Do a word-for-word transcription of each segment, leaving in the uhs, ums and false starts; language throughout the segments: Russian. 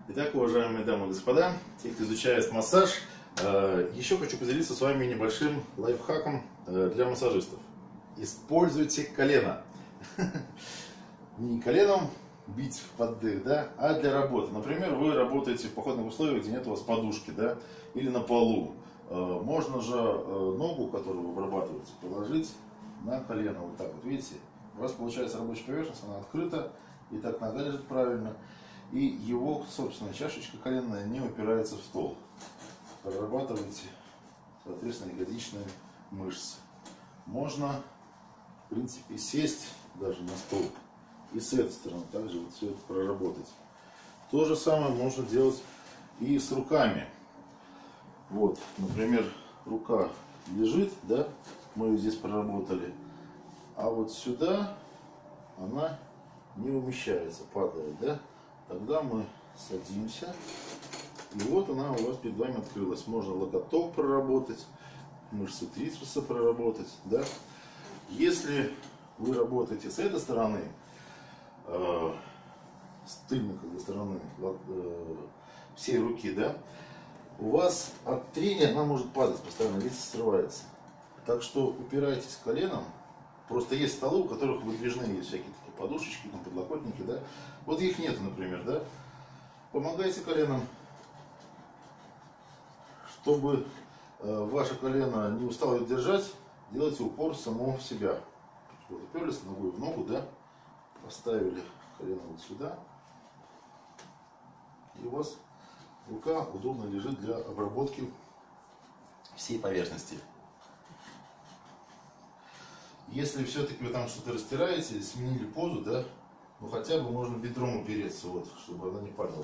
Итак, уважаемые дамы и господа, те, кто изучает массаж, еще хочу поделиться с вами небольшим лайфхаком для массажистов. Используйте колено. Не коленом бить в поддых, да, а для работы. Например, вы работаете в походных условиях, где нет у вас подушки, да, или на полу. Можно же ногу, которую вы обрабатываете, положить на колено, вот так вот, видите? У вас получается рабочая поверхность, она открыта, и так нога лежит правильно. И его собственная чашечка коленная не упирается в стол. Прорабатываете, соответственно, ягодичные мышцы. Можно, в принципе, сесть даже на стол и с этой стороны также вот все это проработать. То же самое можно делать и с руками. Вот, например, рука лежит, да, мы ее здесь проработали, а вот сюда она не умещается, падает, да. Тогда мы садимся, и вот она у вас перед вами открылась. Можно локоток проработать, мышцы трицепса проработать, да. Если вы работаете с этой стороны, э, с тыльной как бы, стороны э, всей руки, да, у вас от трения она может падать постоянно, видите, срывается. Так что упирайтесь коленом. Просто есть столы, у которых выдвижные есть всякие такие подушечки, там, подлокотники, да. Вот их нет, например, да. Помогайте коленом, чтобы э, ваше колено не устало их держать, делайте упор само в себя. Вот, уперлись ногой в ногу, да, поставили колено вот сюда, и у вас рука удобно лежит для обработки всей поверхности. Если все-таки вы там что-то растираете, сменили позу, да, ну хотя бы можно бедром упереться, вот, чтобы она не падала.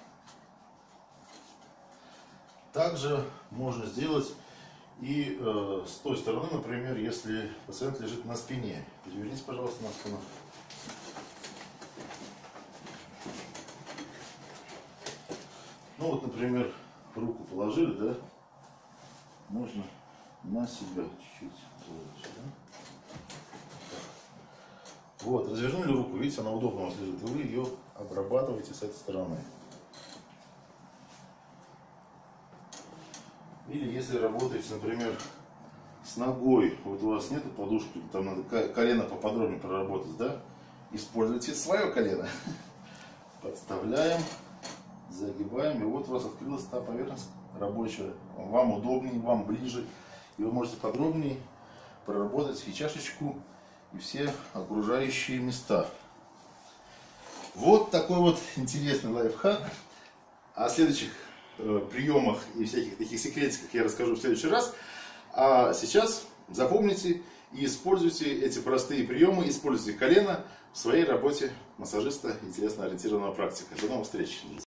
Также можно сделать и э, с той стороны, например, если пациент лежит на спине. Перевернитесь, пожалуйста, на спину. Ну вот, например, руку положили, да, можно на себя чуть-чуть положить, да? Вот, развернули руку, видите, она удобно у вас лежит, и вы ее обрабатываете с этой стороны. Или если работаете, например, с ногой, вот у вас нету подушки, там надо колено поподробнее проработать, да? Используйте свое колено. Подставляем, загибаем, и вот у вас открылась та поверхность рабочая. Вам удобнее, вам ближе, и вы можете подробнее проработать и чашечку, и все окружающие места. Вот такой вот интересный лайфхак. О следующих э, приемах и всяких таких секретиках я расскажу в следующий раз. А сейчас запомните и используйте эти простые приемы, используйте колено в своей работе массажиста и телесно-ориентированного практика. До новых встреч!